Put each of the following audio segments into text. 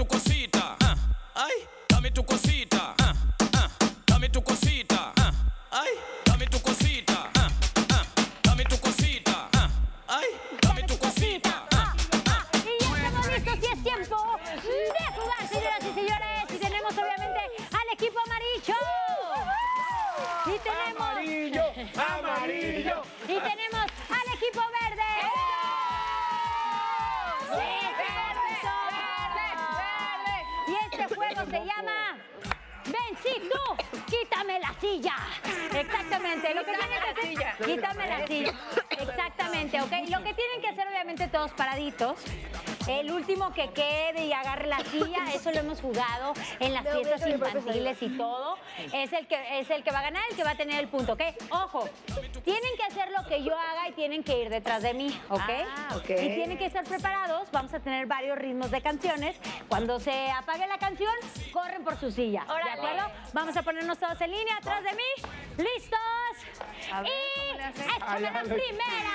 tu cosita. Ay, dame tu cosita. Dame tu cosita. Ay, dame tu cosita. Dame tu cosita. Ay, dame tu cosita. Y ya estamos listos y es tiempo de jugar, señoras y señores. Y tenemos obviamente al equipo amarillo. Y tenemos... Amarillo, amarillo. Y tenemos al equipo verde. ¡Sí, verde! Y este juego se llama... ¡Ven, sí, tú! ¡Quítame la silla! Exactamente. Lo que tienen que hacer... Quítame la silla. Exactamente, ¿ok? Lo que tienen que hacer, obviamente, todos paraditos. El último que quede y agarre la silla, eso lo hemos jugado en las fiestas infantiles y todo. Es el que va a ganar, el que va a tener el punto, ¿ok? Ojo, tienen que hacer lo que yo haga y tienen que ir detrás de mí, ¿ok? Y tienen que estar preparados. Vamos a tener varios ritmos de canciones. Cuando se apague la canción, corren por su silla. ¿De acuerdo? Vamos a ponernos todos en línea atrás de mí. ¿Listos? A ver, Y ¿cómo le hace? échame la primera.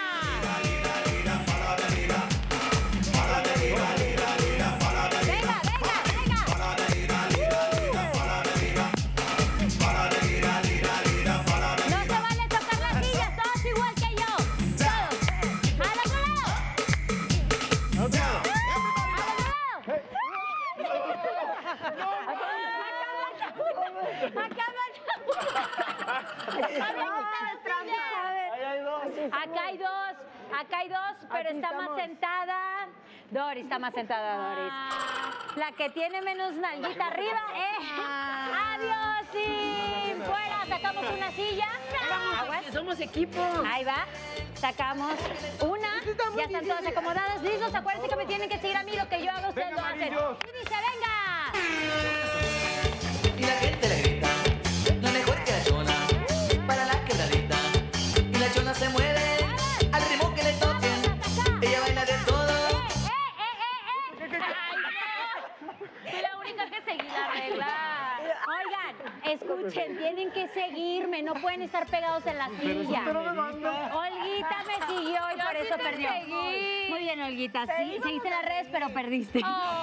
Venga, venga, venga. No se vale tocar las sillas, todos igual que yo. Todos. Al otro lado. Al otro lado. Acá hay dos, pero está más sentada. Doris está más sentada, Doris. La que tiene menos nalguita arriba, adiós y fuera. Sacamos una silla. Somos equipo. Ahí va. Sacamos una. Ya están todas acomodadas. ¿Listos? Acuérdense que me tienen que seguir a mí. Lo que yo hago, ustedes lo hacen. Y dice, venga. Y la gente le grita, no mejor que la chona, para la quebradita. Y la chona se mueve al ritmo que le toquen. Ella baila de todo. Soy la única que seguí la regla. Oigan, escuchen, tienen que seguirme. No pueden estar pegados en la silla. Olguita me siguió y por eso perdió. Muy bien, Olguita. Sí, seguiste las redes, pero perdiste.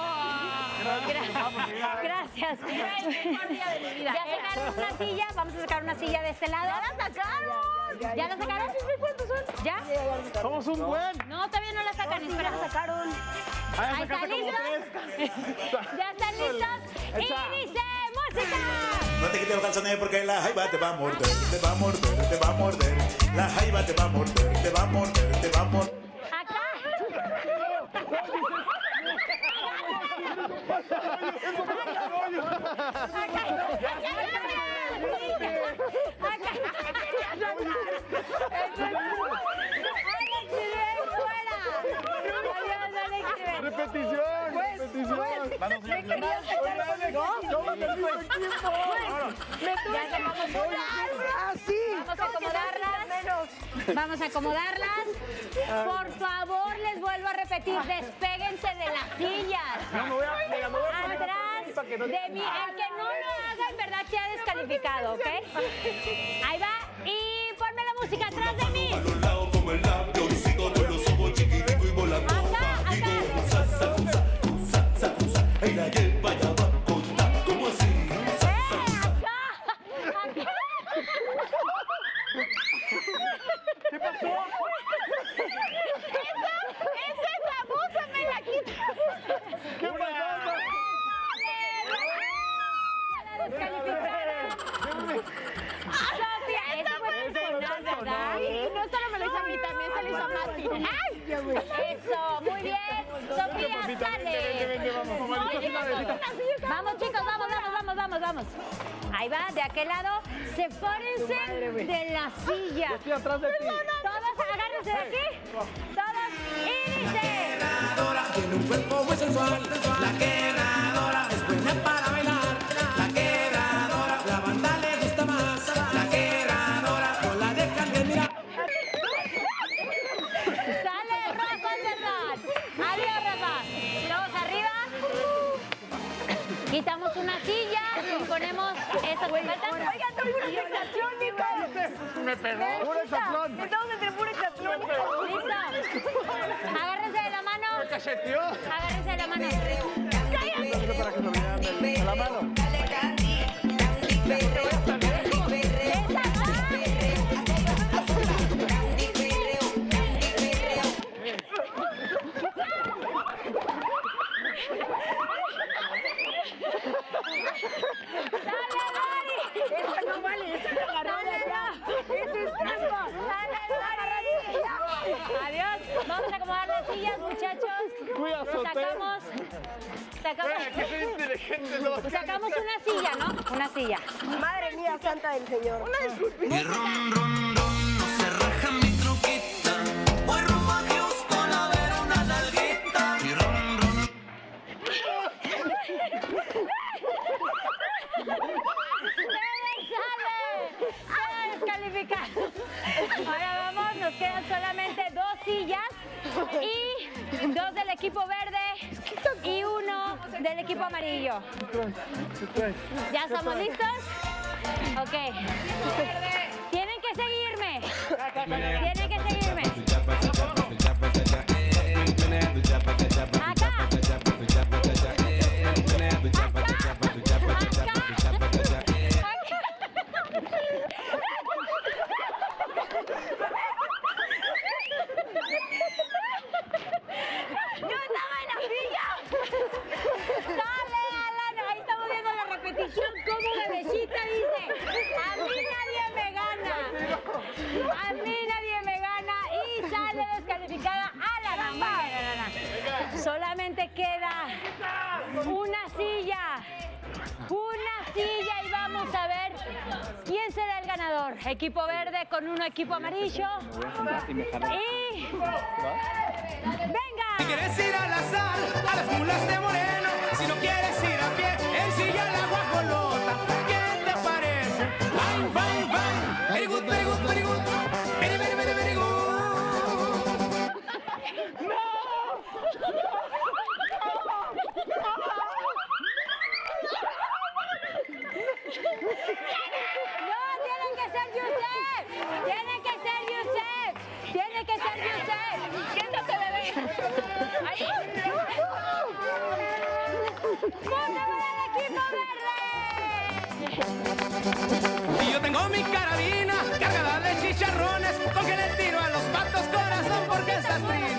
Gracias. Ya sacaron una silla. Vamos a sacar una silla de este lado. ¡Ya la sacaron! ¿Ya la sacaron? ¿Cuántos son? ¿Ya? Somos un buen. No, todavía no la sacan. Espera, la sacaron. Ahí están listos. ¿Ya están listos? Y dice música. No te quites los calzones porque la jaiba te va a morder, te va a morder, te va a morder. La jaiba te va a morder, te va a morder, te va a morder. Acá. Repetición, repetición. Vamos a acomodarlas. Vamos a acomodarlas. Por favor, les vuelvo a repetir, despéguense de las sillas. No, me voy a poner Atrás de mí. El que no lo haga, en verdad, queda descalificado, ¿ok? Ahí va. Y ponme la música atrás de mí. ¿Qué pasó? ¡Esa es la bolsa! ¡Me la quito! ¿Qué pasó? ¡La descalificaron! Sofía, eso fue personal, ¿verdad? No solo me lo hizo a mí, también se lo hizo a Mati. ¡Ay! Eso, muy bien. Sofía, sale. Vamos, chicos, vamos. Ahí va, de aquel lado. Sepárense de la silla. Estoy atrás de ti. Todos, agárrense de aquí. Todos, y dice. Tiene un cuerpo muy sensual, la quebradora es buena para bailar. La quebradora, la banda le gusta más. La quebradora, no la dejan de mirar. Sale rojo el verdad. Adiós, Rafa. Todos arriba. Quitamos una silla y ponemos esa puerta. Oigan, tengo una sensación, Nico. Me pegó. Pura excepción. Estamos entre pura excepción. Listo. Agárrense de la mano. Me cacheteó. Agárrense de la mano. ¡Cállate! Dale para que lo vean a la mano. Adiós. Vamos a acomodar las sillas, muchachos. Sacamos una silla, ¿no? Una silla. Madre mía, santa del Señor. Y ron, ron, ron, no se raja mi truquita. Voy rumbo a Houston a ver una nalguita. Y ron, ron. ¡Sale! ¡Descalificado! Ahora vamos, nos quedan solamente 2 sillas y 2 del equipo verde y 1 del equipo amarillo. ¿Ya estamos listos? Ok. Tienen que seguirme. Tienen que seguirme. Acá. ¡Yo estaba en la silla! ¡Dale, Alan! Ahí estamos viendo la repetición como bebecita dice: a mí nadie me gana. A mí nadie me gana. Y sale descalificada Alan. Solamente queda una silla. Una silla y vamos a ver quién será el ganador. Equipo verde con uno equipo amarillo. Y... ¡venga! Si quieres ir al azar, a las mulas de Moreno. Si no quieres ir a pie, en silla la guajolota. ¿Qué te parece? Fine, fine, fine. Very good, very good, very good. Very, very, very, very good. ¡No! ¡Tienen que ser Yusef! ¡Tienen que ser Yusef! ¡Tiene que ser Yusef! ¡Siéntate, bebé! ¡Ahí! ¡Punto para el equipo verde! Y yo tengo mi carabina cargada de chicharrones, con que le tiro a los patos corazón porque estás triste.